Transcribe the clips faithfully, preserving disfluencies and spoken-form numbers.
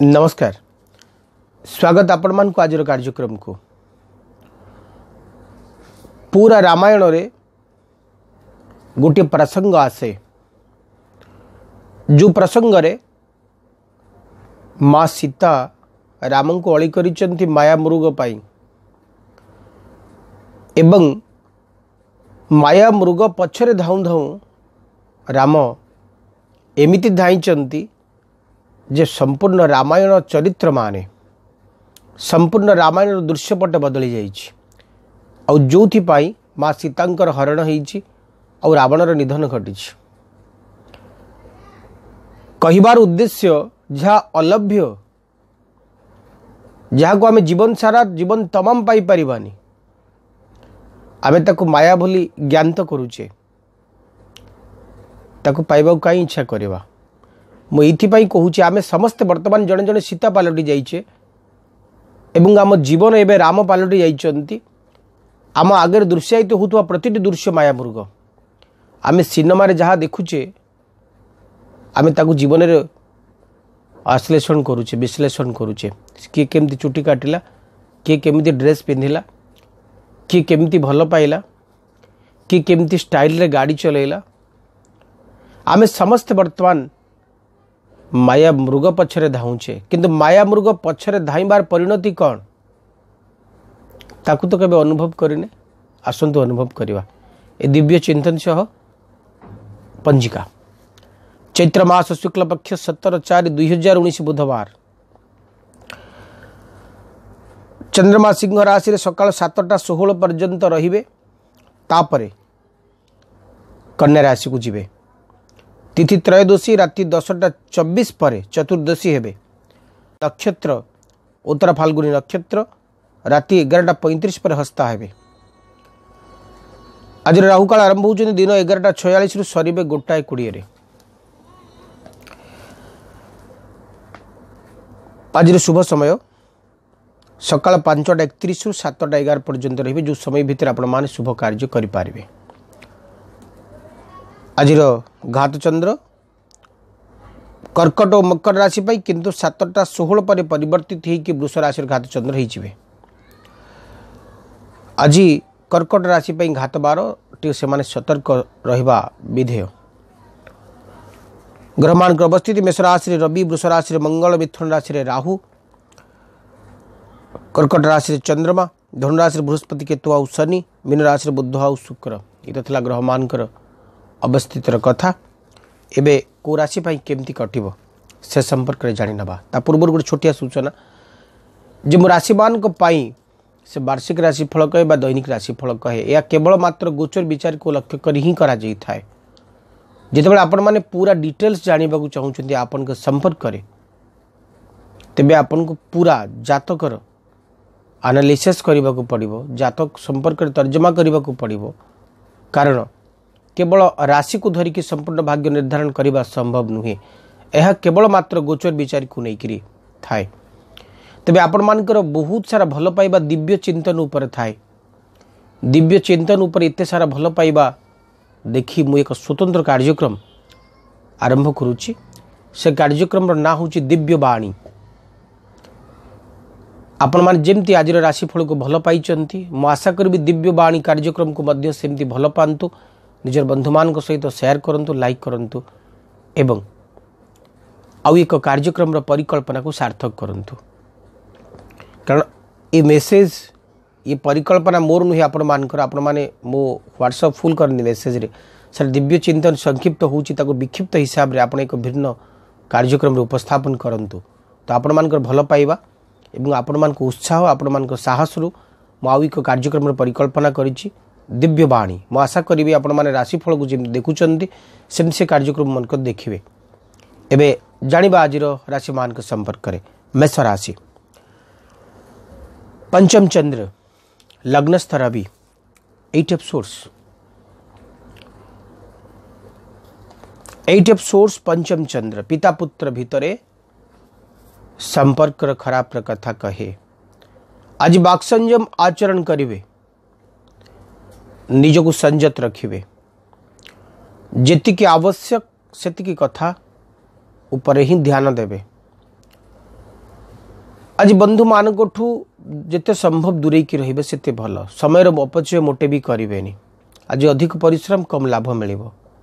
नमस्कार, स्वागत आपण मान को आज कार्यक्रम को। पूरा रामायण रे गोटे प्रसंग आसे जो प्रसंग रे माँ सीता राम को अली करिचंती माया मृग पाई एवं माया मृग पछरे धाऊ धाऊ राम एमिति धाईचंती जे संपूर्ण रामायण चरित्र माने संपूर्ण रामायण दृश्यपट बदली जाइछि और जोथि पाई माँ सीतांकर हरण होइछि और रावणर निधन घटिछि। कहिबार उद्देश्य जहाँ अलभ्य जहाँ को आमे जीवन सारा जीवन तमाम पाई परिबानी आमे ताको माया भली ज्ञान तो करूचे ताको पाइबा कहीं इच्छा करवा। मुझे कहूँ आम समस्ते बर्तमान जड़े जड़े सीता पलटि जाइए एवं आम जीवन एवं राम पलटि जाइए। आम आगे दृश्यायित होता प्रतिटी दृश्य माया मृग आम सिनेमा जहाँ देखुचे आम ताकू जीवन में आश्लेषण करुचे विश्लेषण करुचे किए केमती चुटी काटिला किए केमती ड्रेस पिंधिला किए केमती भल पाइला किए केमती स्टाइल रे गाड़ी चलैला। आम समस्ते बर्तमान माया मृग पछरे धाऊचे किंतु माया मृग पछरे धाइबार परिणति कौन ताकू तो केबे अनुभव करिने। आसंतु अनुभव करिवा ए दिव्य चिंतन सह पंजिका चैत्र मास शुक्ल पक्ष सतर चार दुई हजार उन्नीस बुधवार चंद्रमा सिंह राशि सकाल सातटा षोहल पर्यंत रहिबे तापरे कन्या राशि को जिबे। तिथि त्रयोदशी राति दसटा चौबीस पर चतुर्दशी हेबे। नक्षत्र उत्तर फाल्गुनी नक्षत्र राति एगारटा पैंतीस पर हस्ता हेबे। आज राहुकाल आरंभ होउछन दिन एगारटा छयालीस रु सरीबे गोटाए कोड़िए रे। आज शुभ समय सकाल पांचटा एकतीस रु सातटा एगार पर्यंत रहिबे जो समय भितर आपण माने शुभ कार्य करि पारिबे। आज घात चंद्र कर्कट और मकर राशि पाई किंतु सातटा षोहल पर परिवर्तित होकर वृष राशि घात चंद्र होइछिबे। आज कर्कट राशि पाई घात बार टी से माने सतर्क रहिबा विधेय। ग्रहमान अवस्थित मेष राशि रवि वृष राशि मंगल मिथुन राशि राहु कर्कट राशि चंद्रमा धनु राशि बृहस्पति केतु आउ शनि मीन राशि बुध आउ शुक्र ये था ग्रहमान अवस्थित कथा। एबे को राशि पाई केमती कटिबो से संपर्क में जानी नबा। ता पूर्व गोटे छोटिया सूचना जे मो राशिमान को पाई से वार्षिक राशिफल कहे बा दैनिक राशिफल कहे या केवल मात्र गोचर विचार को लक्ष्य कर ही करा जाई थाए। जितेबाला आपण माने पूरा डिटेल्स जानिबा को चाहूचंती आपन के संपर्क करे तेबे आपन को पूरा जातकर एनालिसिस करबा को पड़िबो जातक संपर्क तर्जमा करबा को पड़िबो कारण केवल राशि को धरिकी संपूर्ण भाग्य निर्धारण करने संभव नुहे। यह केवल मात्र गोचर विचार को लेकर थाए। तेबे आपण मानकर बहुत सारा भल पाइबा दिव्य चिंतन उपर थाए। दिव्य चिंतन उपर एते सारा भल पाइबा देखी मु एक स्वतंत्र कार्यक्रम आरंभ करुच्ची। से कार्यक्रम ना हूँ दिव्य बाणी। आपण मान जेमती आज राशिफल को भल पाई मु आशा करी दिव्य बाणी कार्यक्रम को मध्य सेमती भल पांतु निजर बंधुमान सहित शेयर करंतु लाइक करंतु एवं आउ एक कार्यक्रम परिकल्पना को सार्थक करंतु कारण ये मेसेज ये परिकल्पना मोर नुहे आपण मानकर आपण माने मो व्हाट्सएप फुल करनी मेसेज रे सर दिव्य चिंतन संक्षिप्त होउची ताको विक्षिप्त हिसाब रे आपण एक भिन्न कार्यक्रम रे उपस्थापन करंतु तो आपण मानकर भल पाइबा एवं आपण मान को उत्साह आपण मान को साहस रु मो आउ एक कार्यक्रम रे परिकल्पना करिछि दिव्य बाणी। मु आशा करी आपण मैंने राशिफल को जमी देखुंत सेम से कार्यक्रम मन को देखिए। एबे जानिबा आज राशि मान के संपर्क करे। मेष राशि पंचम चंद्र लग्नस्थ रवि eight of swords eight of swords पंचम चंद्र पिता पुत्र भितरे संपर्क खराब कथा कहे। आज बाक संयम आचरण करिवे निजको संजत रखिवे जेति की आवश्यक सेति की कथा ऊपर ही ध्यान देवे। आज बंधु मान जिते संभव दूरे की रहिबे सेते भल। समय अपचय मोटे भी करें। आज अधिक परिश्रम कम लाभ मिल।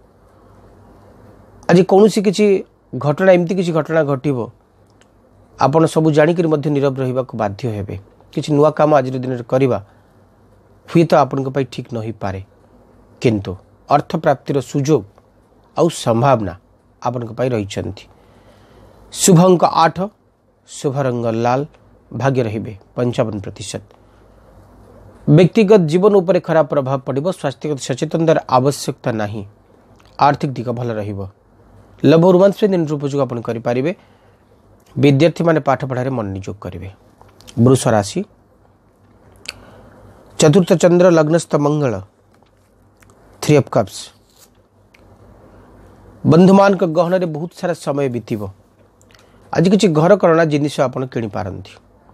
आज कौन सी किसी घटना एमती किसी घटना घटव आपण सब जाणिक नीरव रहा बाध्य हेबे। किसी नुआ काम आज दिन करवा हुए तो आपण ठीक न हो पारे, किंतु अर्थ प्राप्तिर सुजोग आउ संभावना आपण रही। शुभ अंक आठ, शुभ रंग लाल, भाग्य रहिबे पंचावन प्रतिशत। व्यक्तिगत जीवन उपर खराब प्रभाव पड़ो। स्वास्थ्यगत सचेतनतार आवश्यकता नहीं। आर्थिक दिग भल रहिबो। लभ रोमांस दिन उपयोग आपण करें। विद्यार्थी माने पाठ पढ़ारे मन नियोग करेंगे। वृष राशि, चतुर्थ चंद्र, लग्नस्थ मंगल, थ्री ऑफ कप्स। बंधुमान गहन में बहुत सारा समय बीतब। आज किसी घर करना जिनिस आप किणी पारती।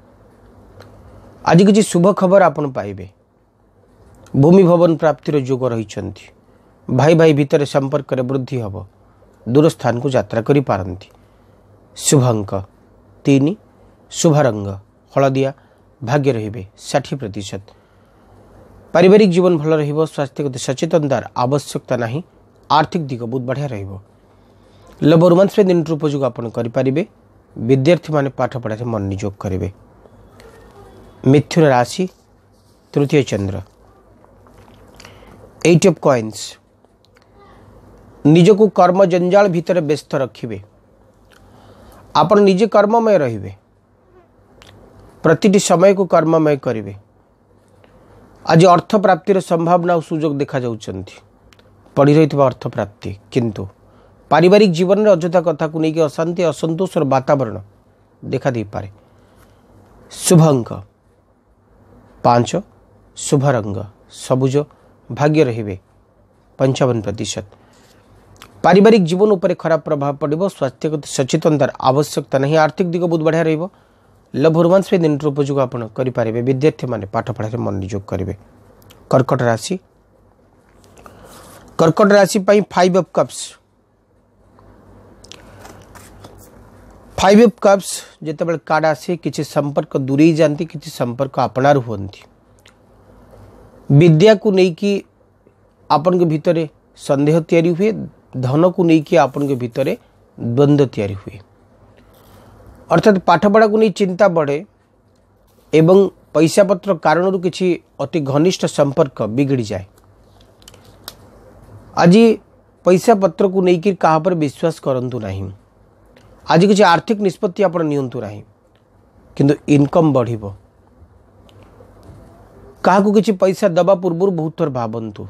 आज किसी शुभ खबर आपन पाइबे। भूमि भवन प्राप्तिर जोग रही। भाई भाई भितर संपर्क वृद्धि हम। दूर स्थान को यात्रा करि पारंती। शुभ अंक तीन, शुभ रंग हलदिया, भाग्य रहिबे षाठी प्रतिशत। पारिवारिक जीवन भल रहिबो। स्वास्थ्यगत सचेतनतार आवश्यकता नहीं। आर्थिक दिग बहुत बढ़िया रहिबो। लभ रोमांस दिन उपयोग आपन करि पारिबे। विद्यार्थी माने पाठ पढ़ारे मन नियोग करेंगे। मिथुन राशि, तृतीय चंद्र, एट ऑफ कॉइन्स। निजको कर्म जंजाल भितर व्यस्त रखिबे। आपण निजे कर्ममय रहिबे। प्रतिटी समय को कर्ममय करिवे। आज अर्थ प्राप्तिर संभावना और सुजोग देखा जाउछंती। पड़ी रही अर्थ प्राप्ति, किंतु पारिवारिक जीवन में अଯଥା कथा को लेकिन अशांति असंतोष और वातावरण देखा दे पारे। शुभ अंक पांच, शुभ रंग सबुज, भाग्य रहिबे पंचावन प्रतिशत। पारिवारिक जीवन उपर खराब प्रभाव पड़ो। स्वास्थ्यगत सचेतनतार आवश्यकता नहीं। आर्थिक दिग बहुत बढ़िया रहिबो। लभ रोमांस दिन उपयोग आपण करें। विद्यार्थी माने पाठ पढ़ारे मन नियोग करेंगे। कर्कट राशि, कर्कट राशि पाई five of cups. Five of cups जिते कार्ड आसे किसी संपर्क दूरे जाती, किसी संपर्क आपणार हुंती। विद्या को लेकिन आपण के भितर संदेह तैयारी हुए। धन को लेकिन आपण के भितर द्वंद्व तैयारी हुए। अर्थात पाठपढ़ा को नहीं चिंता बढ़े एवं पैसा पत्र कारण किसी अति घनिष्ठ संपर्क बिगड़ी जाए। आज पैसा पत्र को लेकिन कहा पर विश्वास करंतु नहीं। आज किसी आर्थिक निष्पत्ति आप नियंतु नहीं, किंतु इनकम बढ़िबो। कहा को किसी पैसा दबा पूर्व बहुत थर भावंतु।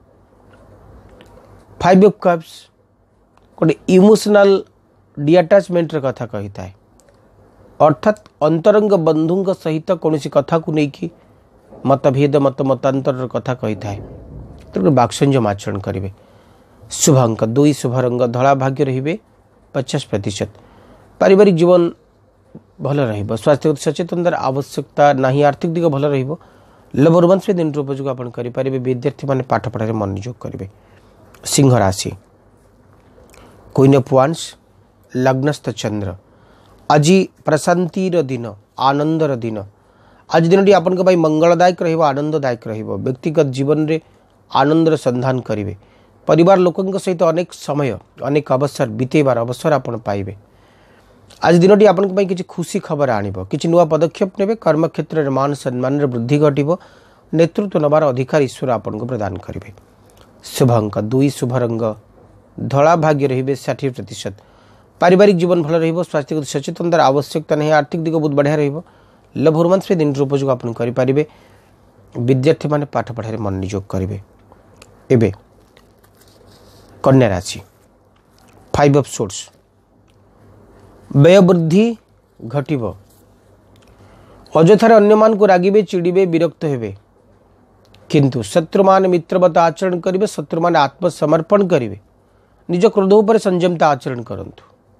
फाइव ऑफ कप्स गोटे इमोशनल डिअटाचमेंट कथा कही था। अर्थात अंतरंग बंधु सहित कौन सी कथा को लेकिन मतभेद मत मतांतर कथा कही था तो बाक्संजम आचरण करेंगे। शुभ अंक दुई, शुभ रंग धला, भाग्य रहिबे पचास प्रतिशत। पारिवारिक जीवन भल रहिबो। स्वास्थ्यगत सचेतनतार आवश्यकता नहीं। आर्थिक दिग भल रहिबो। लभ रोमांस दिन उपयोग आपण करि पारिबे। विद्यार्थी माने पाठ पढ़ारे मन नियोग करेंगे। सिंह राशि, क्वीन ऑफ वांड्स, लग्नस्थ चंद्र। आज प्रशांतिर दिन, आनंदर दिन। आज दिन आपण के मंगलदायक रहिबो, आनंददायक रहिबो। व्यक्तिगत जीवन में आनंदर संधान करेंगे। परिवार लोकों सहित अनेक समय अनेक अवसर बीतेबार अवसर आपण पाइबे। आज दिन टी आपण किसी खुशी खबर आणिबो। किसी नुआ पदक्षेप नेबे। कर्म क्षेत्र में मान सम्मान वृद्धि घटिबो। नेतृत्व नबार अधिकार ईश्वर आपण को प्रदान करेंगे। शुभ अंक दुई, शुभ रंग धला, भाग्य रहिबे षाठी प्रतिशत। पारिवारिक जीवन भल रहिबो। स्वास्थ्यगत सचेतनतार आवश्यकता नहीं। आर्थिक दिग बहुत बढ़िया रहिबो। लभ रोमांस दिन उपयोग आपण करि पारिबे। विद्यार्थी माने पाठ पढ़ारे मन नियोग करेंगे। एबे कन्या राशि, फाइव ऑफ सोर्स। व्यय वृद्धि घटिबो। अजथार अन्य मान को रागिबे, चिड़िबे, विरक्त हेबे, किंतु शत्रुमान मित्रवत आचरण करेंगे। शत्रुमान आत्मसमर्पण करेंगे। निज क्रोध उपर संयमता आचरण करंतु।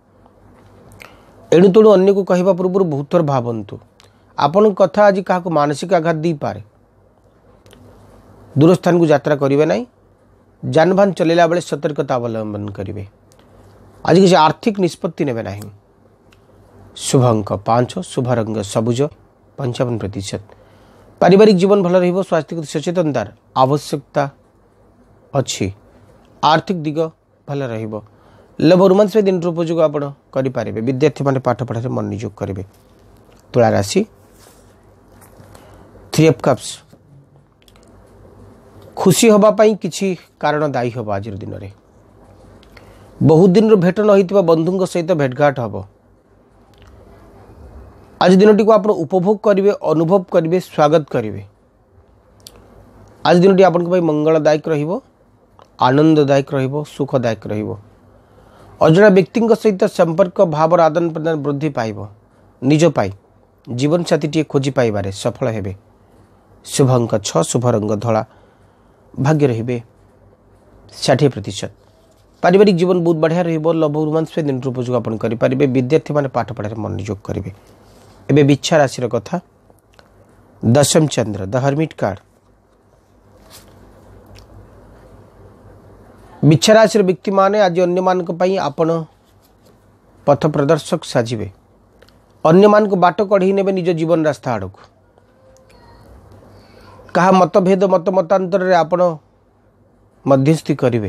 एणु तेणु अन्य को कहवा पूर्व बहुत थर भावंतु। आपण कथा आज क्या मानसिक आघात दी पारे। दूर स्थान को यात्रा करेंगे नहीं। जानवाहन चलेला बेले सतर्कता अवलंबन करेंगे। आज किसी आर्थिक निष्पत्ति नेबे नहीं। शुभ अंक पांच, शुभ रंग सबुज पंचावन प्रतिशत। पारिवारिक जीवन भल रहिबो, स्वास्थ्य सचेतनतार आवश्यकता अच्छी। आर्थिक दिग भल रहिबो। लव रोमांस दिन उपयोग आप करें। विद्यार्थी मैंने पाठ पढ़ाई मन नियोग करेंगे। तुला राशि थ्री ऑफ कप्स, खुशी होगापाई किसी कारण दायी हम। आज दिन में बहुत दिन भेट न होता बंधु सहित भेटघाट हम। आज दिन टी आप उपभोग करेंगे, अनुभव करेंगे, स्वागत करेंगे। आज दिन टी आप मंगलदायक रहिबो, आनंददायक रहिबो, सुखदायक रहिबो। अजणा व्यक्ति सहित संपर्क भावर आदान प्रदान वृद्धि पाइब। निज पाई जीवन साथी टी खोजी पाइबारे सफल हेबे। शुभ अंक छह, शुभ रंग धला, भाग्य रहिबे षाठी प्रतिशत। पारिवारिक जीवन बहुत बढ़िया रहिबो। लव रोमांस दिन उपयोग आप करेंगे। विद्यार्थी मैंने पाठ पढ़ाई मन नियोग करेंगे। एबे बिच्छा राशि कथा, दशम चंद्र, द हर्मिट कार्ड। बिच्छा राशि व्यक्ति माने आज अन्य मानक पई आपण पथ प्रदर्शक साजिबे। अन्य मानक बाट कढ़ी नेबे निज जीवन रास्ता आड़क। कहा मतभेद मत मतांतर रे आपण मध्यस्थी करिवे।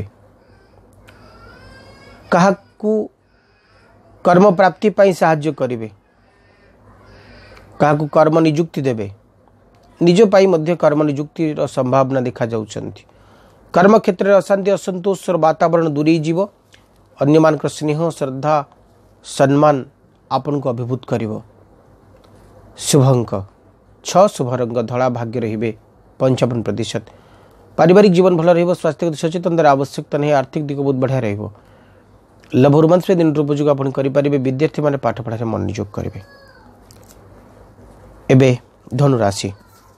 कहा को कर्म प्राप्ति पई सहाय्य करिवे। कहा को कर्म नियुक्ति देबे। निज पाई मध्य कर्म नियुक्ति रो संभावना देखा जाउछंती। कर्म क्षेत्र में अशांति असंतोष वातावरण दूरी जीव। अन्य मान स्नेह श्रद्धा सम्मान आपन को अभिभूत करिवो। शुभ अंक छह, शुभ रंग धला, भाग्य रहिबे पंचावन प्रतिशत। पारिवारिक जीवन भल रहिबो। स्वास्थ्य सचेतनतार आवश्यकता नहीं। आर्थिक दिग बहुत बढ़िया रहिबो। लव रोमांस दिन उपयोग आप करेंगे। विद्यार्थी मैंने पाठ पढ़ाई मन नियोग करेंगे। एबे धनुराशि,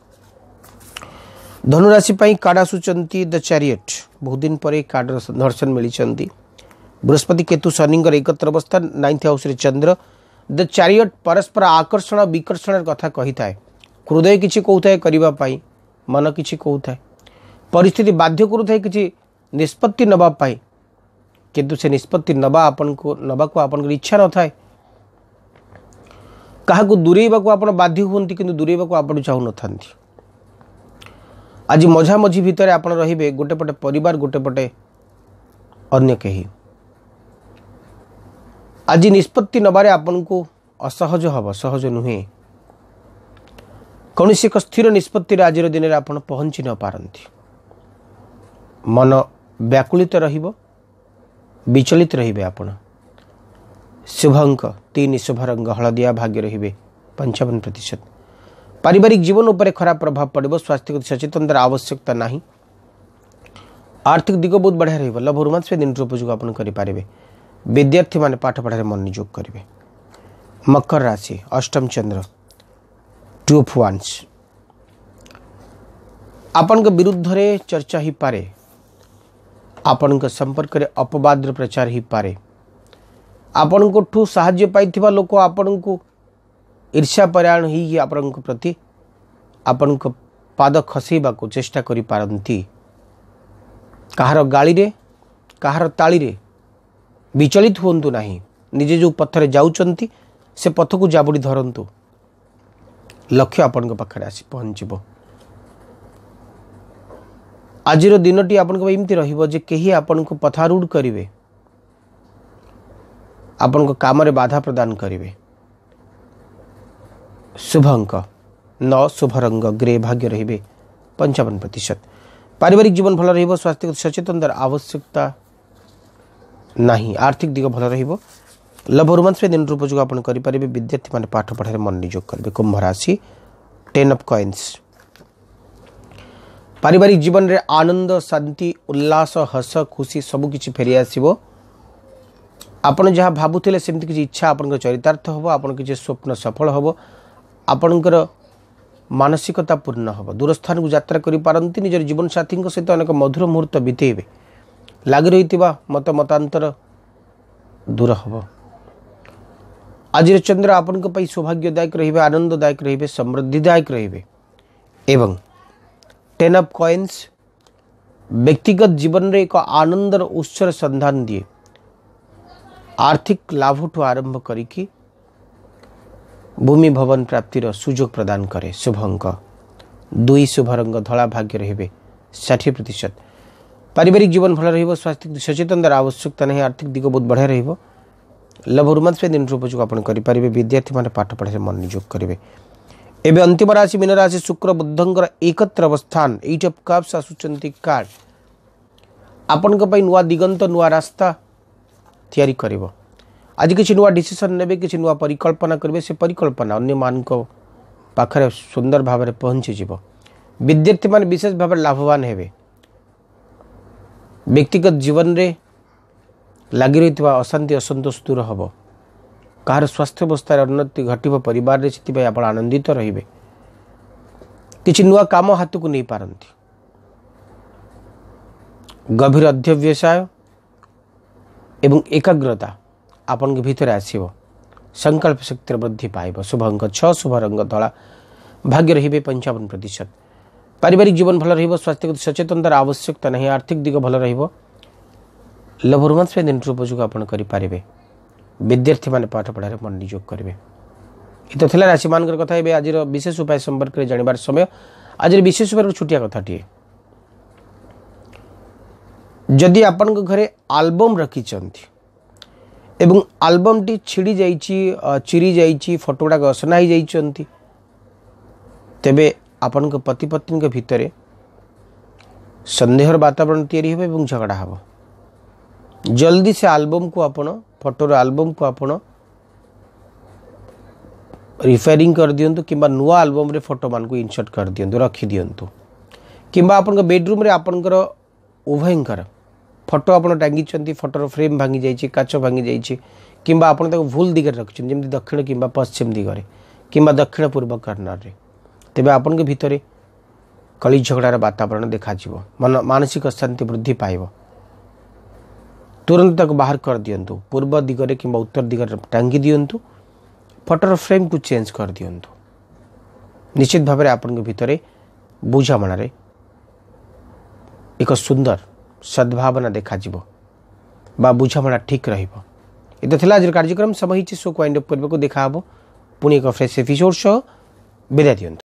धनुराशि कार्ड आसुचंती द चैरियट। बहुत दिन पर कार्ड दर्शन मिली। बृहस्पति केतु शनि एकत्र अवस्था, नाइन्थ हाउस रे चंद्र। द चैरियट परस्पर आकर्षण विकर्षण कथा कही थाए। हृदय किसी कहूए करने, मन किसी कहूए, परिस्थिति बाध्य करुए किसी निष्पत्ति नवापाई, किंतु से निष्पत्ति नवा आपन को नवा को आपन इच्छा न थाए। क्या दूरेबा को आप बाध्य हुंती, किंतु दूरेबा को आप चाहू न था। आज मझा मझी भितर आप रे। गोटे पटे परिवार, गोटे पटे अन्य कहीं। आज निष्पत्ति नबारे आपन को असहज हम, सहज नुहे। कौन एक स्थिर निष्पत्ति आज दिन में आप पहुँची न पारती। मन व्याकुलित रहिबो, विचलित रहिबे आपण। शुभ अंक तीन, शुभ रंग हलदिया, भाग्य रहिबे पंचावन प्रतिशत। पारिवारिक जीवन उपर खराब प्रभाव पड़े। स्वास्थ्य सचेतनतार आवश्यकता नहीं। आर्थिक दिग बहुत बढ़िया रहिबो। लव रोमांस दिन उपयोग आप करेंगे। विद्यार्थी माने पाठ पढ़ाई मन नियोग करेंगे। मकर राशि, अष्टम चंद्र, टू ऑफ वांस। आपण के विरुद्ध रे चर्चा ही पारे। आपण के संपर्क रे अपवाद प्रचार ही पारे। आपण को ठू साहाय्य पाइथिबा लोक आपण को ईर्ष्या परायण ही आपण प्रति आपण को पाद खसेबा को चेष्टा करि पारंती। कहार गाड़ी रे, कहार ताली रे विचलित होंतु नहीं। निजे जो पथरे जाउचंती से पथ को जाबुड़ी धरंतु। लक्ष्य आपण को पाखरे आसी पहुंचबो। आजिर दिनटी आपण को एमती रहिबो जे केही आपण को पथारूढ़ करिवे, आपण को काम रे बाधा प्रदान करिवे। शुभ अंक नौ, शुभ रंग ग्रे, भाग्य रहिबे पंचावन प्रतिशत। पारिवारिक जीवन भल रहिबो। स्वास्थ्य सचेतनतार आवश्यकता नहीं। आर्थिक दिग भल रहिबो। लव रोमांस दिन उपयोग आप करेंगे। विद्यार्थी मैंने पाठ पढ़ाई मन नियोग करेंगे। कुंभ राशि, टेन ऑफ कॉइन्स। पारिवारिक जीवन रे आनंद, शांति, उल्लास, हस खुशी सबकिछि फेरी आसिबो। आपण जहाँ भावुले सेमती किसी इच्छा आपण चरितार्थ हम। आपण किसी स्वप्न सफल हम। आपणकर मानसिकता पूर्ण हम। दूरस्थान को यात्रा करिपारंती। निजर जीवन साथी सहित अनेक मधुर मुहूर्त बितेबे। लगी रही मत मतांतर दूर हम। आज चंद्र आपण सौभाग्यदायक रहिबे, आनंददायक रहिबे, समृद्धिदायक रहिबे। एवं टेन ऑफ कॉइन्स व्यक्तिगत जीवन रे एक आनंदर उत्सर संधान दिए। आर्थिक लाभ ठू आरंभ करिकी भूमि भवन प्राप्तिर सुजोग प्रदान करे। शुभ अंक दुई, शुभ रंग धला, भाग्य रहिबे षाठी प्रतिशत। पारिवारिक जीवन भल रहिबो, स्वास्थ्य सचेतनतार आवश्यकता नहीं, आर्थिक दिग बहुत बढ़िया रहिबो। लभ रोमांस दिन उपयोग आपण करेंगे। विद्यार्थी मैंने पाठ पढ़े मन नियोग करेंगे। एवं अंतिम राशि मीन राशि शुक्र बुद्धंकर एकत्र अवस्थान एट ऑफ कप्स आसुचंती कार्ड आपण नुआ दिगंत नुआ रास्ता तैयारी करिवो। आज किसी नुआ डिसीजन नेबे, किसी नुआ परिकल्पना करेंगे। से परिकल्पना अन्य मान पाखरे सुंदर भाव में पहुंची जीव। विद्यार्थी मान विशेष भाव लाभवान हेबे। व्यक्तिगत जीवन रे लगी रही अशांति असंतोष दूर हम। कहार स्वास्थ्य अवस्था उन्नति घटव परिवार से आप आनंदित रे। किसी नुआ काम हाथ को नहीं पारती। गभीर अध्यवसाय एवं एकाग्रता आपण के भीतर आसव। संकल्प शक्ति वृद्धि पाइब। शुभ अंक छह, शुभ रंग धला, भाग्य रहिबे पंचावन प्रतिशत। पारिवारिक जीवन भल रहिबो, स्वास्थ्य सचेतनतार आवश्यकता नहीं, आर्थिक दिग भल रहिबो। लभ रोमांस दिन उपयोग आप करेंगे। विद्यार्थी मैंने पाठ पढ़ार मन नियोग करेंगे। ये तो राशि मान कथा। आज विशेष उपाय संपर्क में जानवर समय। आज विशेष उपाय छुटिया कथाटे, जदि आपण घरे आल्बम रखिंट एवं आल्बम टी छिड़ी जाइए, चिरी जाइए, फोटो गुड़ाक असना हो जाइए, तेबे आपण पति पत्नी भितर संदेहर वातावरण तैयारी हो एवं झगड़ा हम। जल्दी से आल्बम को आपण फोटोर आल्बम को आपण रिफेयरिंग कर दियंतु किंबा नुआ आल्बम रे फोटो मान को इंसर्ट कर दियंतु, रखी दियंतु। किंबा आपण बेडरूम रे आपणकर उभयंकर फोटो आपण टांगी, फोटोर फ्रेम भांगी जाइए, काच भांगी जाइए, किंबा आपण ताको भूल दिगरे रखिछन, जेमति दक्षिण किंबा पश्चिम दिगरे किंबा दक्षिण पूर्व कर्नर रे, तेबे आपण के भितर कली झगड़ार वातावरण देखा जीवो। मन मानसिक शांति वृद्धि पाइब। तुरंत तक बाहर कर दियंतु। पूर्व दिगरे किंबा उत्तर दिगरे टांगी दियंतु। फोटोर फ्रेम को चेंज कर दियंतु। निश्चित भाव में आपण के भितर बुझामणार एक सुंदर सद्भावना देखा जीवो बा बुझामणा ठीक रहिबो। ये तो आज कार्यक्रम समय शो को वाइंड अप करने को देखा पुणी एक फ्रेश एपिसोड सह विदाय दियंतु।